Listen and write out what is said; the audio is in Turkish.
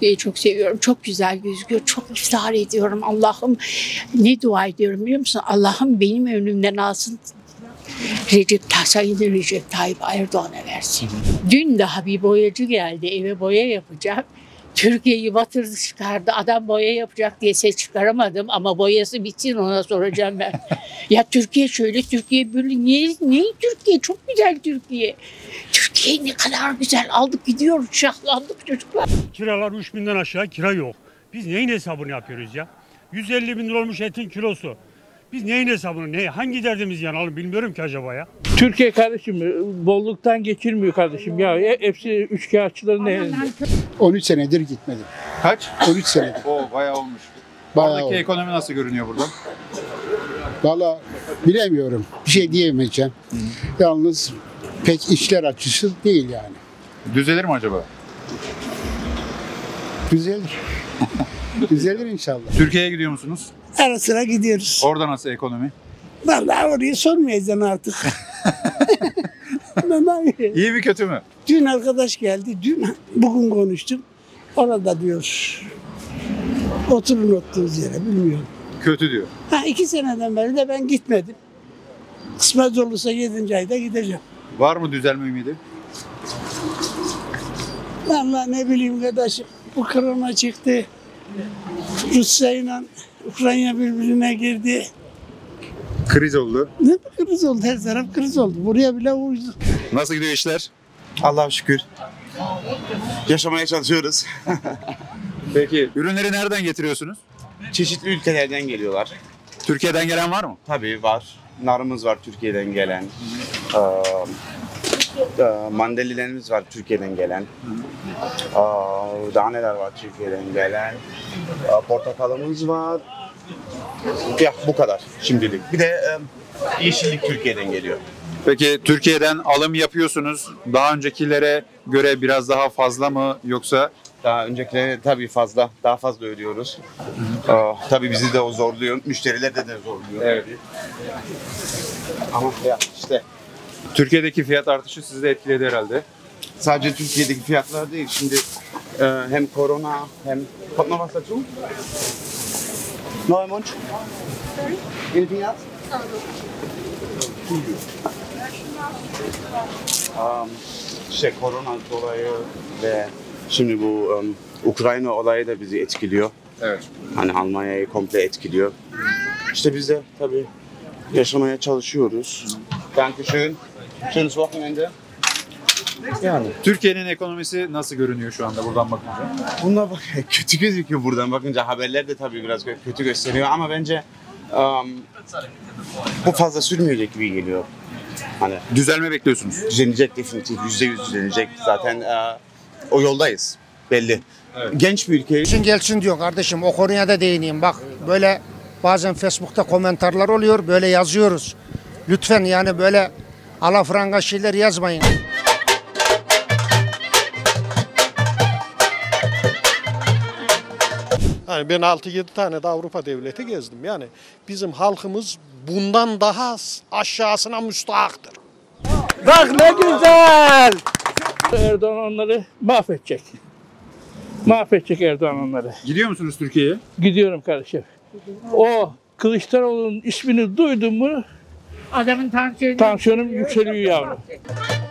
Türkiye'yi çok seviyorum. Çok güzel gözüküyor. Çok iftihar ediyorum. Allah'ım ne dua ediyorum biliyor musun? Allah'ım benim önümden alsın. Recep Tayyip Erdoğan'a versin. Dün daha bir boyacı geldi. Eve boya yapacağım. Türkiye'yi batırdı çıkardı. Adam boya yapacak diye ses çıkaramadım ama boyası bitsin ona soracağım ben. Ya Türkiye şöyle, Türkiye böyle. Niye Türkiye? Çok güzel Türkiye. Türkiye ne kadar güzel. Aldık gidiyoruz, şahlandık çocuklar. Kiralar 3.000'den aşağı kira yok. Biz neyin hesabını yapıyoruz ya? 150 bin lira olmuş etin kilosu. Biz neyin hesabını, hangi derdimiz yanalım bilmiyorum ki acaba ya. Türkiye kardeşim bolluktan geçirmiyor kardeşim ya. Hepsi üçkağıtçıların elinde. 13 senedir gitmedim. Kaç? 13 senedir. O bayağı olmuş. Bayağı Oradaki oldu. ekonomi nasıl görünüyor burada? Valla bilemiyorum. Bir şey diyemeyeceğim. Yalnız pek işler açısı değil yani. Düzelir mi acaba? Düzelir. Düzelir inşallah. Türkiye'ye gidiyor musunuz? Ara sıra gidiyoruz. Orada nasıl ekonomi? Vallahi orayı sormayacaksın artık. İyi mi kötü mü? Dün arkadaş geldi. Bugün konuştum. Orada diyor. Oturun oturduğunuz yere bilmiyorum. Kötü diyor. 2 seneden beri de ben gitmedim. Kısmet olursa 7. ayda gideceğim. Var mı düzelme ümidi? Vallahi ne bileyim kardeşim. Bu korona çıktı. Rusya ile Ukrayna birbirine girdi. Kriz oldu. Ne bir kriz oldu, her taraf kriz oldu. Buraya bile uydu. Nasıl gidiyor işler? Allah'a şükür. Yaşamaya çalışıyoruz. Peki ürünleri nereden getiriyorsunuz? Çeşitli ülkelerden geliyorlar. Türkiye'den gelen var mı? Tabii var. Narımız var Türkiye'den gelen. Mandalinalarımız var Türkiye'den gelen. Daha neler var Türkiye'den gelen. Portakalımız var. Ya bu kadar şimdilik. Bir de yeşillik Türkiye'den geliyor. Peki Türkiye'den alım yapıyorsunuz. Daha öncekilere göre biraz daha fazla mı yoksa? Daha öncekilere tabii daha fazla ödüyoruz. Tabii bizi de o zorluyor, müşteriler de zorluyor. Evet. Ama ya işte Türkiye'deki fiyat artışı sizi de etkiledi herhalde. sadece Türkiye'deki fiyatlar değil. Şimdi hem korona hem... Kommt noch was dazu? Neuer Wunsch? Anything else? İşte korona dolayı ve şimdi bu Ukrayna olayı da bizi etkiliyor. Evet. Hani Almanya'yı komple etkiliyor. İşte biz de tabii yaşamaya çalışıyoruz. Dankeschön. Schönes Wochenende. Yani. Türkiye'nin ekonomisi nasıl görünüyor şu anda buradan bakınca? Bunlar bak kötü gözüküyor buradan bakınca. Haberler de tabii biraz kötü gösteriyor ama bence bu fazla sürmeyecek gibi geliyor. Hani Düzelme bekliyorsunuz. düzelecek definitif, %100 düzelecek. Zaten o yoldayız belli. Evet. Genç bir ülke. Gelsin gelsin diyor kardeşim, o konuya da değineyim. Bak böyle bazen Facebook'ta komentarlar oluyor, böyle yazıyoruz. Lütfen yani böyle alafranga şeyler yazmayın. Yani ben 6-7 tane de Avrupa devleti gezdim. Yani bizim halkımız bundan daha aşağısına müstahaktır. Bak ne güzel. Erdoğan onları mahvedecek. Mahvedecek Erdoğan onları. Gidiyor musunuz Türkiye'ye? Gidiyorum kardeşim. O Kılıçdaroğlu'nun ismini duydum mu Adamın tansiyonum yükseliyor yavrum.